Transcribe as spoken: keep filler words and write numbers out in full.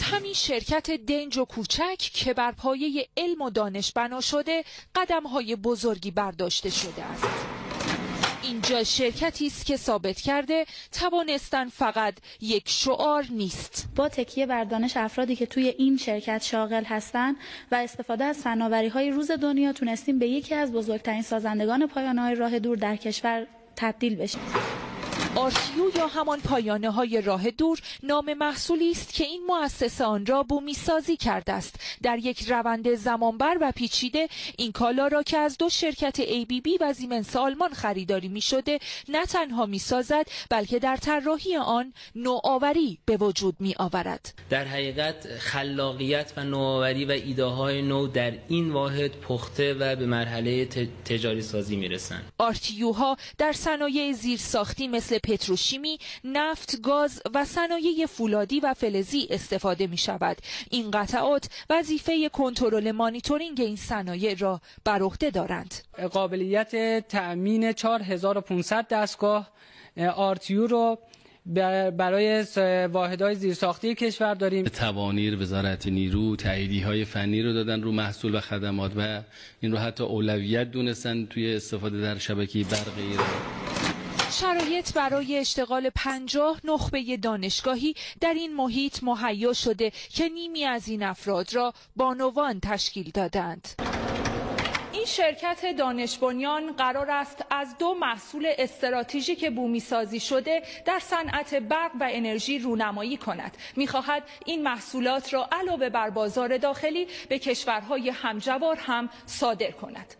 همین شرکت دنج و کوچک که بر پایه علم و دانش بنا شده قدم‌های بزرگی برداشته شده است. اینجا شرکتی است که ثابت کرده توانستن فقط یک شعار نیست. با تکیه بر دانش افرادی که توی این شرکت شاغل هستند و استفاده از فناوری‌های روز دنیا تونستیم به یکی از بزرگترین سازندگان پایانه‌های راه دور در کشور تبدیل بشیم. آرتیو یا همان پایانه های راه دور نام محصولی است که این مؤسسه آن را بومی سازی کرده است. در یک روند زمانبر و پیچیده این کالا را که از دو شرکت ای بی بی و زیمنس آلمان خریداری می شده نه تنها می سازد بلکه در طراحی آن نوآوری به وجود می آورد. در حقیقت خلاقیت و نوآوری و ایده های نو در این واحد پخته و به مرحله تجاری سازی می رسند. آرتیو ها در صنایع زیرساختی مثل پتروشیمی، نفت، گاز و صنایع فولادی و فلزی استفاده می شود. این قطعات وظیفه کنترل مانیتورینگ این صنایع را بر عهده دارند. قابلیت تأمین چهار هزار و پانصد دستگاه آرتیو رو برای واحدهای زیرساختی کشور داریم. توانیر وزارت نیرو تاییدیه‌های فنی رو دادن رو محصول و خدمات و این رو حتی اولویت دونستن توی استفاده در شبکه برقی. شرایط برای اشتغال پنجاه نخبه دانشگاهی در این محیط مهیا شده که نیمی از این افراد را بانوان تشکیل دادند. این شرکت دانش بنیان قرار است از دو محصول استراتژیک بومی سازی شده در صنعت برق و انرژی رونمایی کند. می‌خواهد این محصولات را علاوه بر بازار داخلی به کشورهای همجوار هم صادر کند.